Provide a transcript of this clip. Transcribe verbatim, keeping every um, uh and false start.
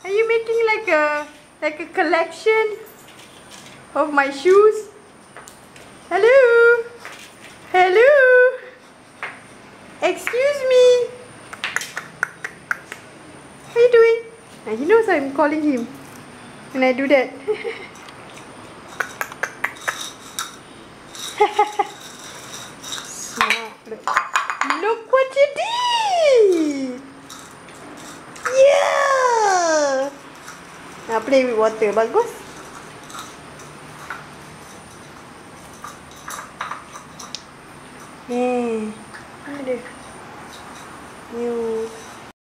Are you making like a like a collection of my shoes? Hello? Hello? Excuse me? What are you doing? And he knows I'm calling him when I do that. Smart. Look. Look what you did! Yeah! Now play with water. Bagus? Eh, mana dia? New.